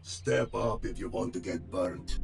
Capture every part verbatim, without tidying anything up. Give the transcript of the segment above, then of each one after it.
Step up if you want to get burnt.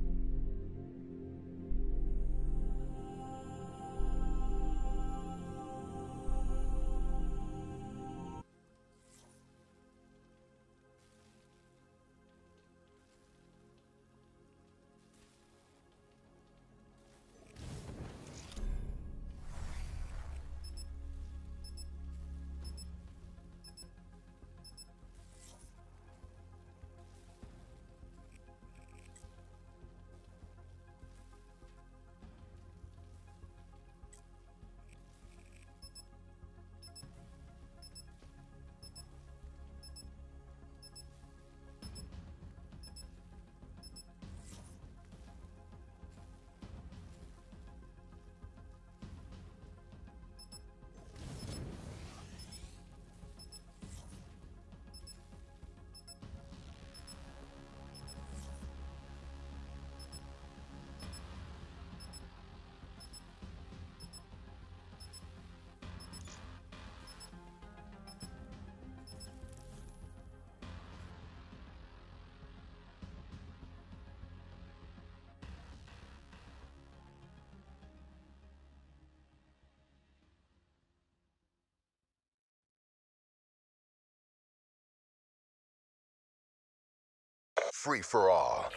Free for all.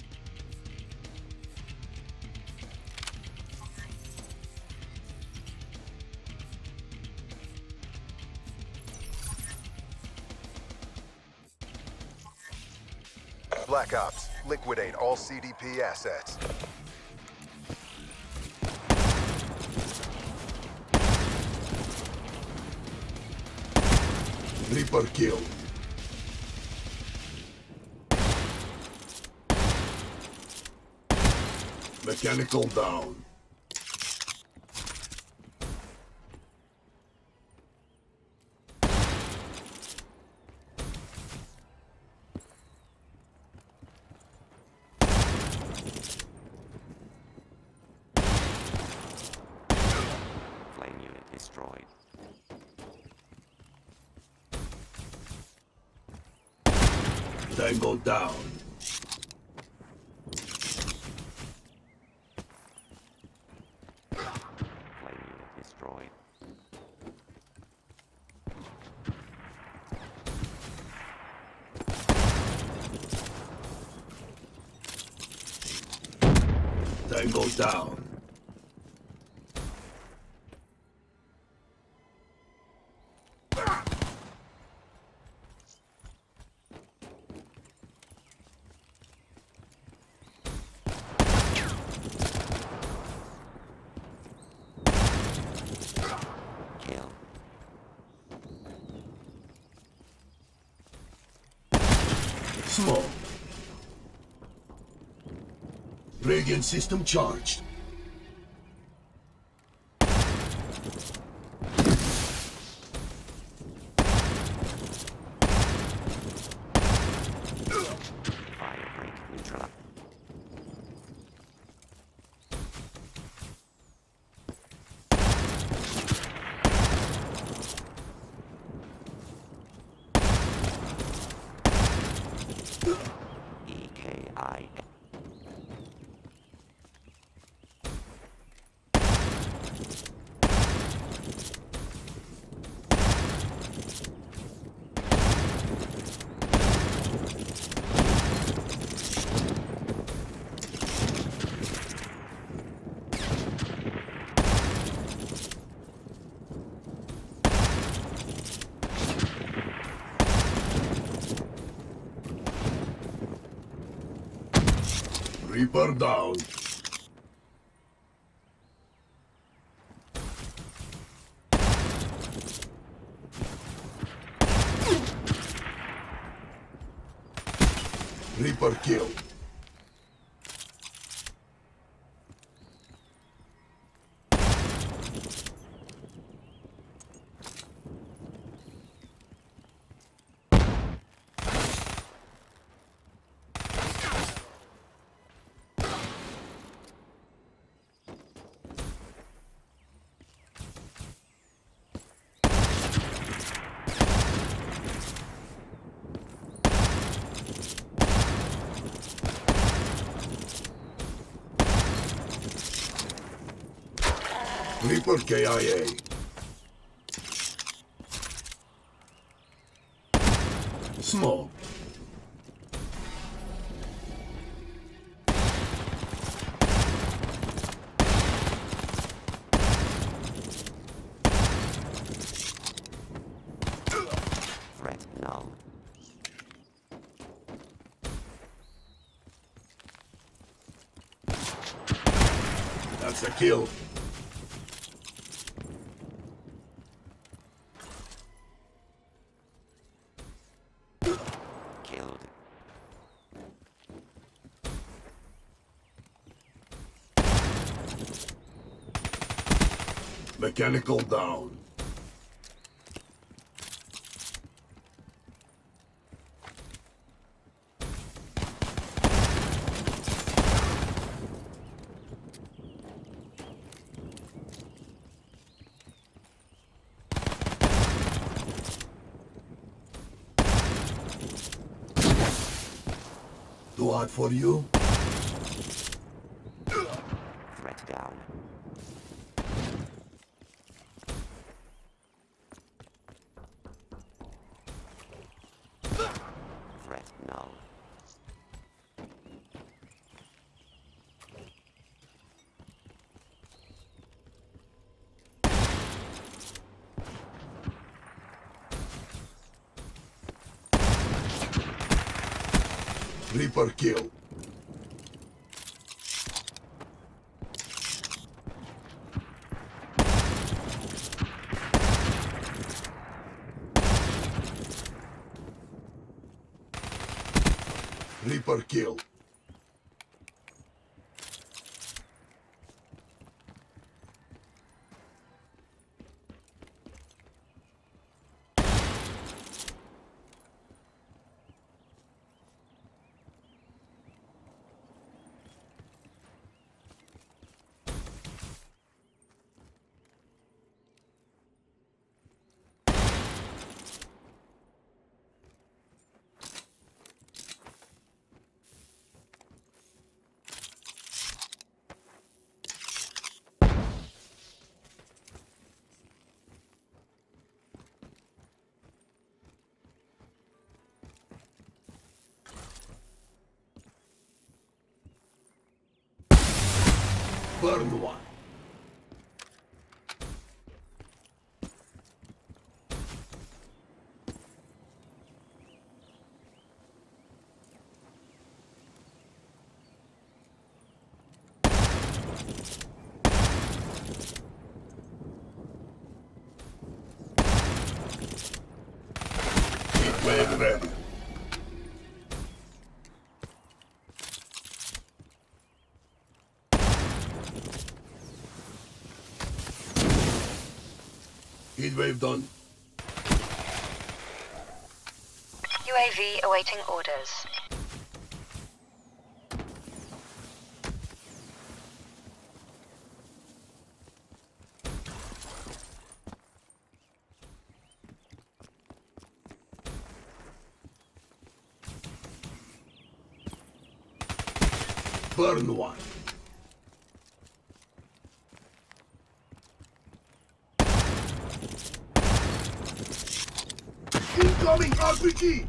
Black Ops, liquidate all C D P assets. Reaper kill. Mechanical down. Flame unit destroyed. Tango down. Flame unit destroyed. Tango down. Kill. Smoke. Radiant system charged. Fire break neutralized. E K I. Reaper down. Reaper kill. Reaper K I A. Smoke. Threat null. That's a kill. Killed. Mechanical down. Too hard for you? Threat down. Threat null. Reaper kill. Reaper kill. Burn one. Heat wave ready. Heat wave done. U A V awaiting orders. Burn one. Incoming R P G!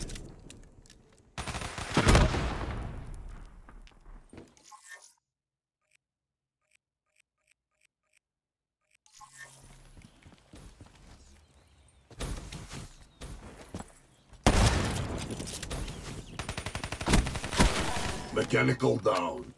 Mechanical down.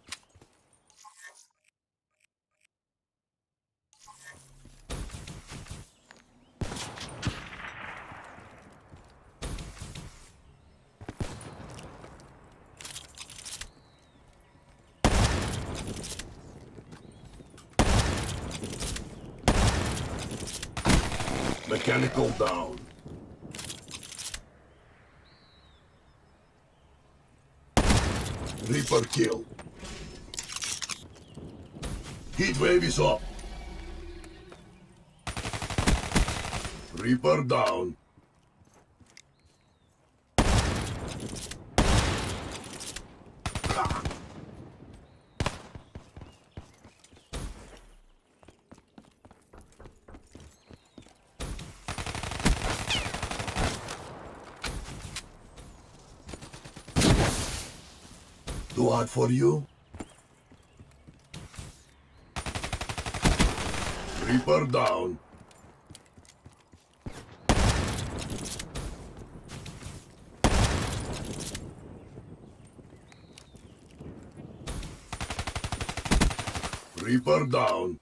Mechanical down. Reaper kill. Heat wave is up. Reaper down. Too hot for you? Reaper down. Reaper down.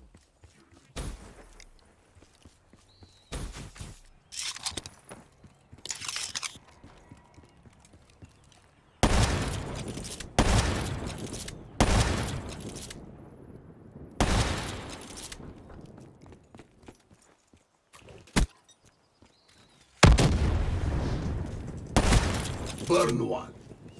Burn one.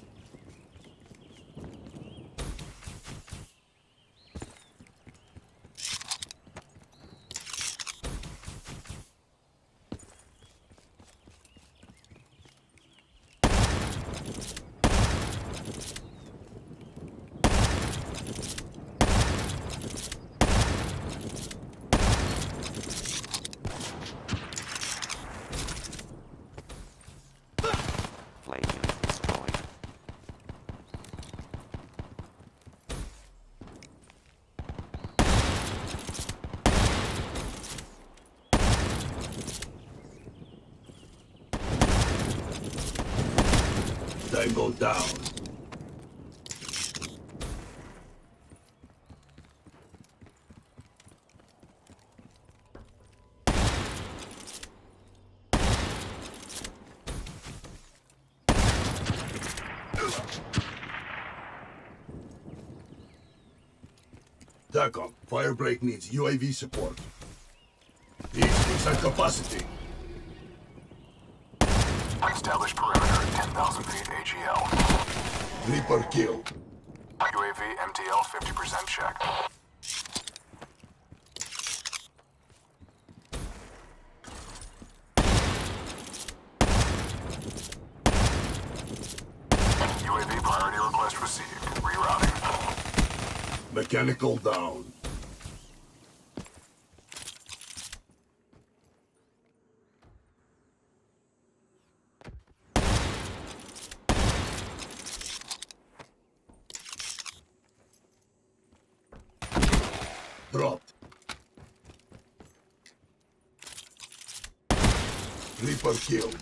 Flame unit destroyed. Tango down. TACOM, Firebreak needs U A V support. Needs inside capacity. Establish perimeter at ten thousand feet A G L. Reaper kill. U A V M T L fifty percent check. U A V priority request received. Rerouting. Mechanical down. Dropped. Reaper killed.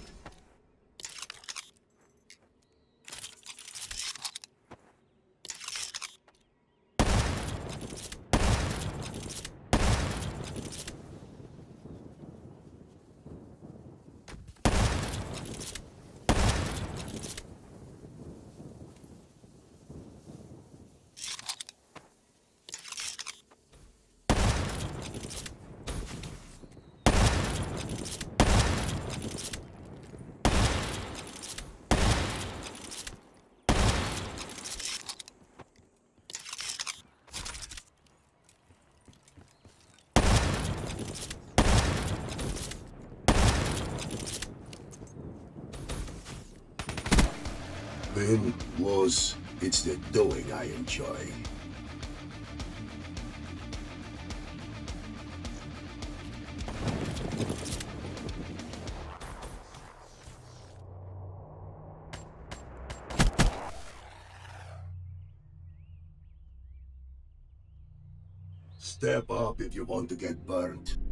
Win, lose, it's the doing I enjoy. Step up if you want to get burnt.